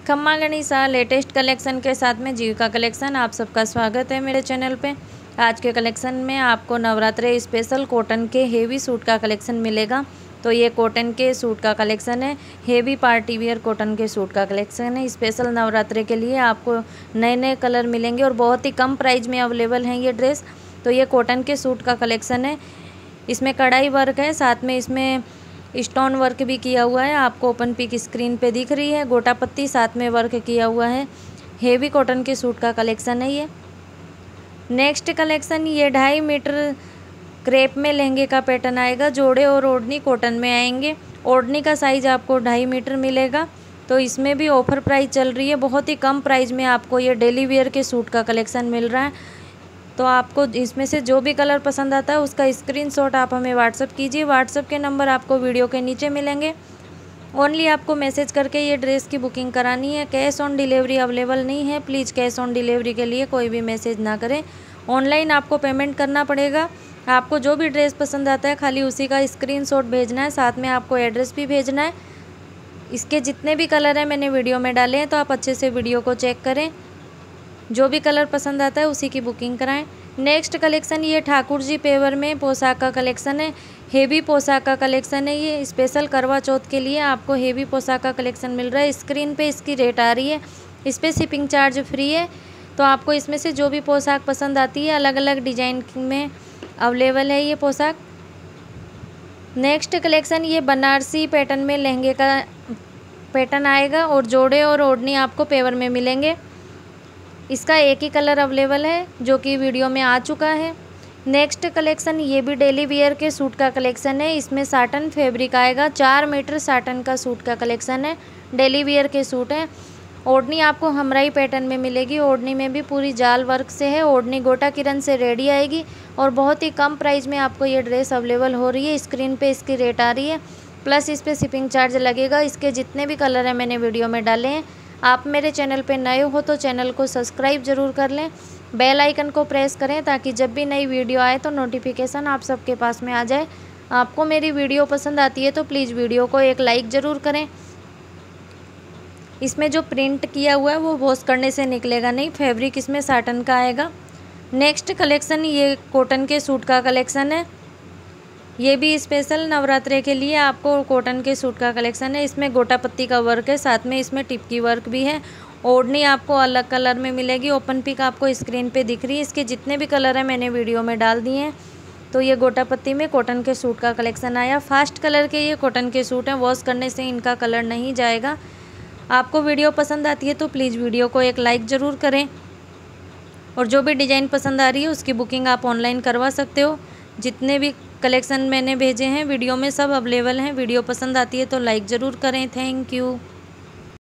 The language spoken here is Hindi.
खम्मा गणिसा लेटेस्ट कलेक्शन के साथ में जीविका कलेक्शन आप सबका स्वागत है मेरे चैनल पे। आज के कलेक्शन में आपको नवरात्रि स्पेशल कॉटन के हेवी सूट का कलेक्शन मिलेगा। तो ये कॉटन के सूट का कलेक्शन है, हेवी पार्टी वियर कॉटन के सूट का कलेक्शन है। स्पेशल नवरात्रि के लिए आपको नए नए कलर मिलेंगे और बहुत ही कम प्राइस में अवेलेबल हैं ये ड्रेस। तो ये कॉटन के सूट का कलेक्शन है, इसमें कढ़ाई वर्क है, साथ में इसमें स्टोन वर्क भी किया हुआ है। आपको ओपन पिक स्क्रीन पे दिख रही है, गोटा पत्ती साथ में वर्क किया हुआ है। हेवी कॉटन के सूट का कलेक्शन है ये। नेक्स्ट कलेक्शन ये 2.5 मीटर क्रेप में लहंगे का पैटर्न आएगा। जोड़े और ओढ़नी कॉटन में आएंगे। ओढ़नी का साइज आपको 2.5 मीटर मिलेगा। तो इसमें भी ऑफर प्राइस चल रही है, बहुत ही कम प्राइस में आपको ये डेली वेयर के सूट का कलेक्शन मिल रहा है। तो आपको इसमें से जो भी कलर पसंद आता है उसका स्क्रीनशॉट आप हमें व्हाट्सअप कीजिए। व्हाट्सअप के नंबर आपको वीडियो के नीचे मिलेंगे। ओनली आपको मैसेज करके ये ड्रेस की बुकिंग करानी है। कैश ऑन डिलीवरी अवेलेबल नहीं है, प्लीज़ कैश ऑन डिलीवरी के लिए कोई भी मैसेज ना करें। ऑनलाइन आपको पेमेंट करना पड़ेगा। आपको जो भी ड्रेस पसंद आता है खाली उसी का स्क्रीनशॉट भेजना है, साथ में आपको एड्रेस भी भेजना है। इसके जितने भी कलर हैं मैंने वीडियो में डाले हैं, तो आप अच्छे से वीडियो को चेक करें। जो भी कलर पसंद आता है उसी की बुकिंग कराएं। नेक्स्ट कलेक्शन ये ठाकुर जी पेवर में पोशाक का कलेक्शन है। हेवी पोशाक का कलेक्शन है ये। स्पेशल करवा चौथ के लिए आपको हेवी पोशाक का कलेक्शन मिल रहा है। स्क्रीन पे इसकी रेट आ रही है, इस पर शिपिंग चार्ज फ्री है। तो आपको इसमें से जो भी पोशाक पसंद आती है अलग अलग डिजाइन में अवेलेबल है ये पोशाक। नेक्स्ट कलेक्शन ये बनारसी पैटर्न में लहंगे का पैटर्न आएगा और जोड़े और ओढ़नी आपको पेवर में मिलेंगे। इसका एक ही कलर अवेलेबल है जो कि वीडियो में आ चुका है। नेक्स्ट कलेक्शन ये भी डेली वियर के सूट का कलेक्शन है। इसमें साटन फैब्रिक आएगा, 4 मीटर साटन का सूट का कलेक्शन है। डेली वियर के सूट हैं। ओढ़नी आपको हमराई पैटर्न में मिलेगी। ओढ़नी में भी पूरी जाल वर्क से है। ओढ़नी गोटा किरण से रेडी आएगी और बहुत ही कम प्राइस में आपको ये ड्रेस अवेलेबल हो रही है। स्क्रीन पे इसकी रेट आ रही है, प्लस इस पर शिपिंग चार्ज लगेगा। इसके जितने भी कलर हैं मैंने वीडियो में डाले हैं। आप मेरे चैनल पे नए हो तो चैनल को सब्सक्राइब ज़रूर कर लें, बेल आइकन को प्रेस करें ताकि जब भी नई वीडियो आए तो नोटिफिकेशन आप सबके पास में आ जाए। आपको मेरी वीडियो पसंद आती है तो प्लीज़ वीडियो को एक लाइक ज़रूर करें। इसमें जो प्रिंट किया हुआ है वो वॉश करने से निकलेगा नहीं। फैब्रिक इसमें साटन का आएगा। नेक्स्ट कलेक्शन ये कॉटन के सूट का कलेक्शन है। ये भी स्पेशल नवरात्रि के लिए आपको कॉटन के सूट का कलेक्शन है। इसमें गोटा पत्ती का वर्क है, साथ में इसमें टिपकी वर्क भी है। ओढ़नी आपको अलग कलर में मिलेगी। ओपन पिक आपको स्क्रीन पे दिख रही है। इसके जितने भी कलर हैं मैंने वीडियो में डाल दिए हैं। तो ये गोटा पत्ती में कॉटन के सूट का कलेक्शन आया। फास्ट कलर के ये कॉटन के सूट हैं, वॉश करने से इनका कलर नहीं जाएगा। आपको वीडियो पसंद आती है तो प्लीज़ वीडियो को एक लाइक ज़रूर करें और जो भी डिज़ाइन पसंद आ रही है उसकी बुकिंग आप ऑनलाइन करवा सकते हो। जितने भी कलेक्शन मैंने भेजे हैं वीडियो में सब अवेलेबल हैं। वीडियो पसंद आती है तो लाइक ज़रूर करें। Thank you.